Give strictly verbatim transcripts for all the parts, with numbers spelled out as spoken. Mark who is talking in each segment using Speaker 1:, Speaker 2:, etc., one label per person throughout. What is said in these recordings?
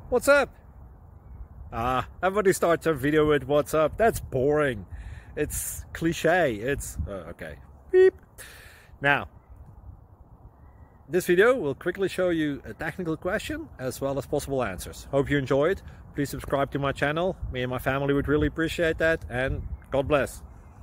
Speaker 1: What's up? Ah, everybody starts a video with what's up. That's boring. It's cliche. It's uh, okay. Beep. Now, this video will quickly show you a technical question as well as possible answers. Hope you enjoyed. Please subscribe to my channel. Me and my family would really appreciate that, and God bless.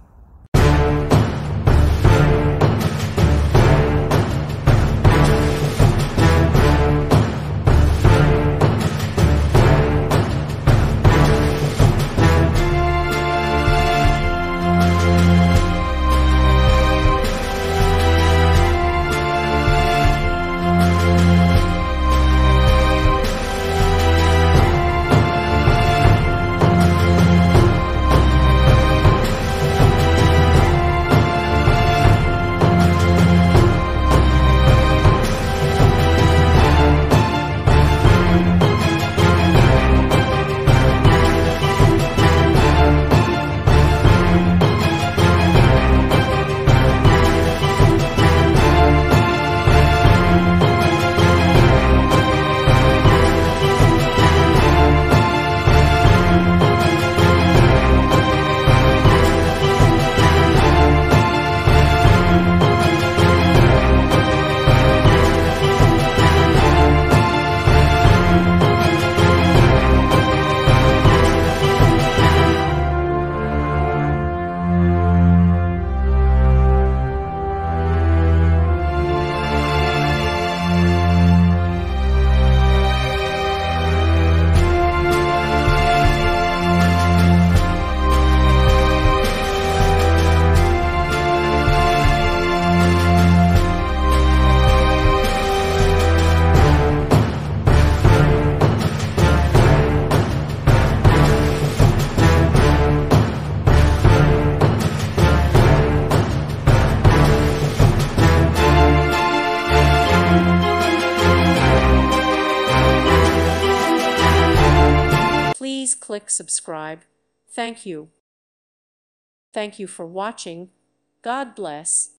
Speaker 2: Please click subscribe. Thank you. Thank you for watching. God bless.